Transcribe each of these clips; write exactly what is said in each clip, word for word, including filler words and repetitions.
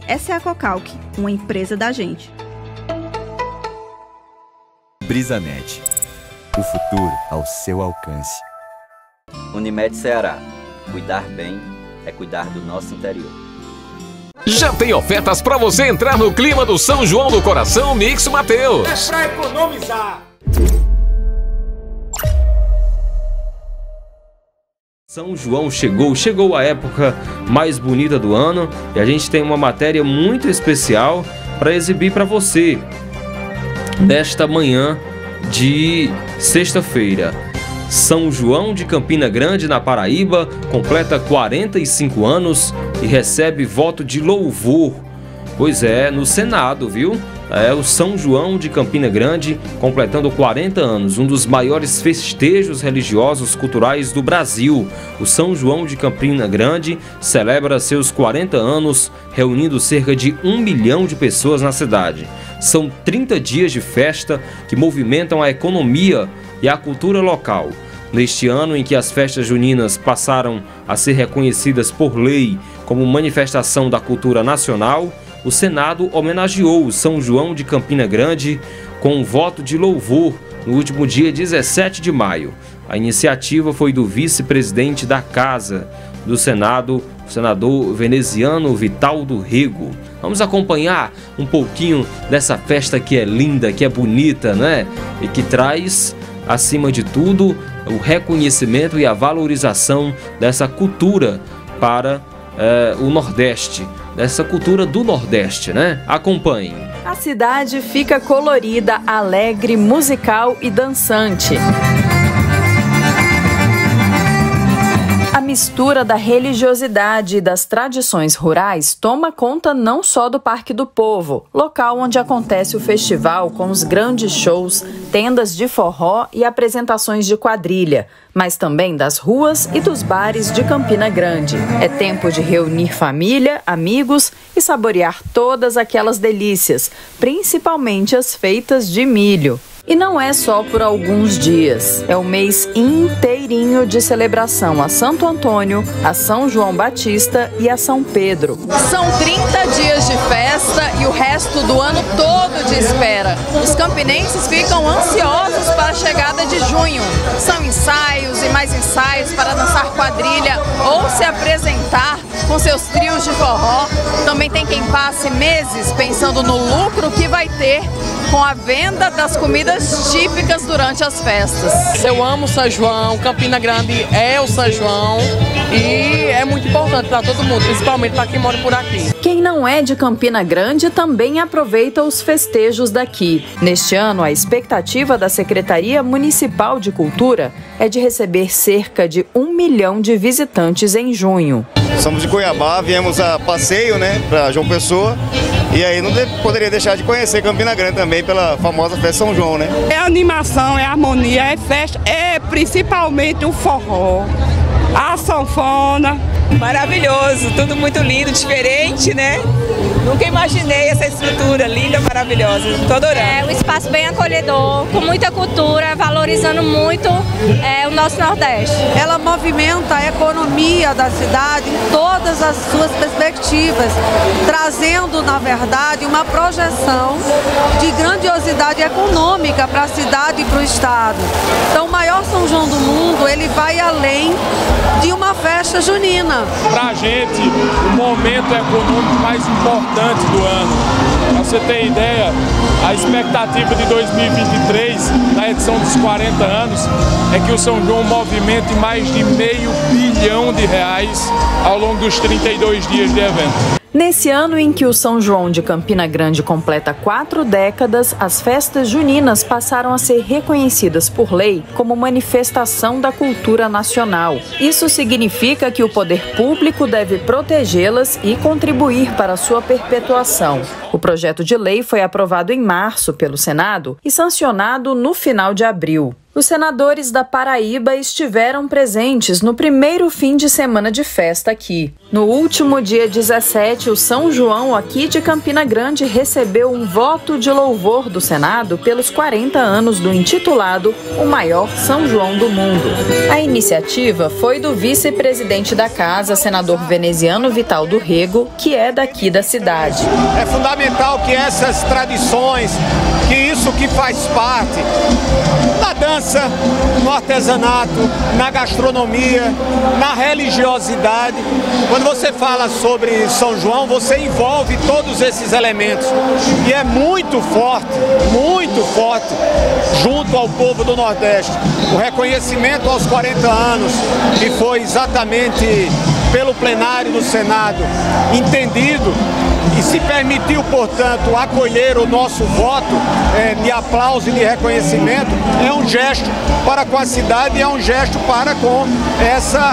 Essa é a Cocalc, uma empresa da gente. Brisanet. O futuro ao seu alcance. Unimed Ceará. Cuidar bem é cuidar do nosso interior. Já tem ofertas para você entrar no clima do São João do Coração Mix Mateus. É pra economizar. São João chegou, chegou a época mais bonita do ano e a gente tem uma matéria muito especial para exibir para você nesta manhã de sexta-feira. São João de Campina Grande, na Paraíba, completa quarenta e cinco anos e recebe voto de louvor. Pois é, no Senado, viu? É o São João de Campina Grande, completando quarenta anos, um dos maiores festejos religiosos culturais do Brasil. O São João de Campina Grande celebra seus quarenta anos, reunindo cerca de um milhão de pessoas na cidade. São trinta dias de festa que movimentam a economia e a cultura local. Neste ano em que as festas juninas passaram a ser reconhecidas por lei como manifestação da cultura nacional, o Senado homenageou o São João de Campina Grande com um voto de louvor no último dia dezessete de maio. A iniciativa foi do vice-presidente da Casa do Senado, o senador veneziano Vitaldo Rego. Vamos acompanhar um pouquinho dessa festa que é linda, que é bonita, né? E que traz, acima de tudo, o reconhecimento e a valorização dessa cultura para é, o Nordeste, dessa cultura do Nordeste, né? Acompanhem. A cidade fica colorida, alegre, musical e dançante. A mistura da religiosidade e das tradições rurais toma conta não só do Parque do Povo, local onde acontece o festival com os grandes shows, tendas de forró e apresentações de quadrilha, mas também das ruas e dos bares de Campina Grande. É tempo de reunir família, amigos e saborear todas aquelas delícias, principalmente as feitas de milho. E não é só por alguns dias, é o mês inteirinho de celebração a Santo Antônio, a São João Batista e a São Pedro. São trinta dias de festa e o resto do ano todo de espera. Os campinenses ficam ansiosos para a chegada de junho. São ensaios e mais ensaios para dançar quadrilha ou se apresentar com seus trios de forró. Também tem quem passe meses pensando no lucro que vai ter com a venda das comidas típicas durante as festas. Eu amo São João, Campina Grande é o São João e é muito importante para todo mundo, principalmente para quem mora por aqui. Quem não é de Campina Grande também aproveita os festejos daqui. Neste ano, a expectativa da Secretaria Municipal de Cultura é de receber cerca de um milhão de visitantes em junho. Somos de Cuiabá, viemos a passeio, né, para João Pessoa. E aí não poderia deixar de conhecer Campina Grande também pela famosa festa São João, né? É animação, é harmonia, é festa, é principalmente o forró, a sanfona. Maravilhoso, tudo muito lindo, diferente, né? Nunca imaginei essa estrutura linda, maravilhosa. Estou adorando. É um espaço bem acolhedor, com muita cultura, valorizando muito é, o nosso Nordeste. Ela movimenta a economia da cidade em todas as suas perspectivas, trazendo, na verdade, uma projeção de grandiosidade econômica para a cidade e para o estado. Então, o maior São João do mundo, ele vai além de uma festa junina. Para a gente, o momento econômico mais importante do ano. Para você ter ideia, a expectativa de dois mil e vinte e três, na edição dos quarenta anos, é que o São João movimente mais de meio bilhão de reais ao longo dos trinta e dois dias de evento. Nesse ano em que o São João de Campina Grande completa quatro décadas, as festas juninas passaram a ser reconhecidas por lei como manifestação da cultura nacional. Isso significa que o poder público deve protegê-las e contribuir para sua perpetuação. O projeto de lei foi aprovado em março pelo Senado e sancionado no final de abril. Os senadores da Paraíba estiveram presentes no primeiro fim de semana de festa aqui. No último dia dezessete, o São João aqui de Campina Grande recebeu um voto de louvor do Senado pelos quarenta anos do intitulado O Maior São João do Mundo. A iniciativa foi do vice-presidente da casa, senador veneziano Vital do Rego, que é daqui da cidade. É fundamental que essas tradições, que isso que faz parte na dança, no artesanato, na gastronomia, na religiosidade. Quando você fala sobre São João, você envolve todos esses elementos. E é muito forte, muito forte, junto ao povo do Nordeste. O reconhecimento aos quarenta anos, que foi exatamente pelo plenário do Senado entendido, e se permitiu, portanto, acolher o nosso voto é, de aplauso e de reconhecimento, é um gesto para com a cidade e é um gesto para com essa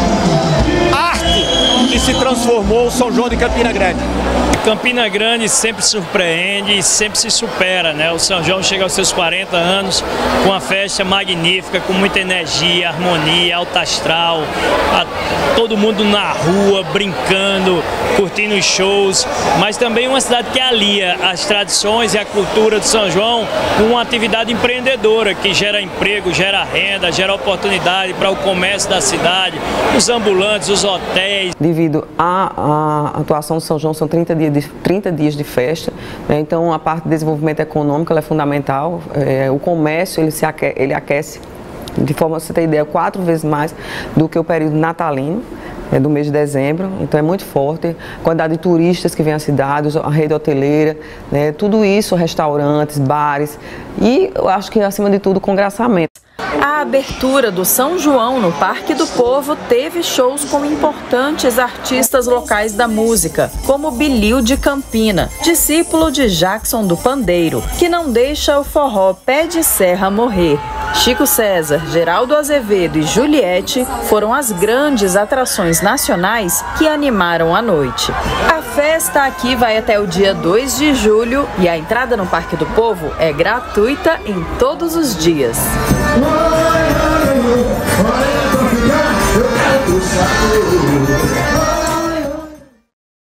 arte que se transformou o São João de Campina Grande. Campina Grande sempre surpreende e sempre se supera, né? O São João chega aos seus quarenta anos com uma festa magnífica, com muita energia, harmonia, alto astral, a, todo mundo na rua, brincando, curtindo os shows, mas também uma cidade que alia as tradições e a cultura do São João com uma atividade empreendedora que gera emprego, gera renda, gera oportunidade para o comércio da cidade, os ambulantes, os hotéis. Devido à, à atuação do São João, são trinta dias de, trinta dias de festa, né? Então a parte de desenvolvimento econômico ela é fundamental, é, o comércio ele, se aque, ele aquece de forma, você ter ideia, quatro vezes mais do que o período natalino. É do mês de dezembro, então é muito forte, a quantidade de turistas que vêm à cidade, a rede hoteleira, né, tudo isso, restaurantes, bares e eu acho que acima de tudo congraçamento. A abertura do São João no Parque do Povo teve shows com importantes artistas locais da música, como Bilil de Campina, discípulo de Jackson do Pandeiro, que não deixa o forró pé de serra morrer. Chico César, Geraldo Azevedo e Juliette foram as grandes atrações nacionais que animaram a noite. A festa aqui vai até o dia dois de julho e a entrada no Parque do Povo é gratuita em todos os dias. Olha, olha, olha pra ficar, eu quero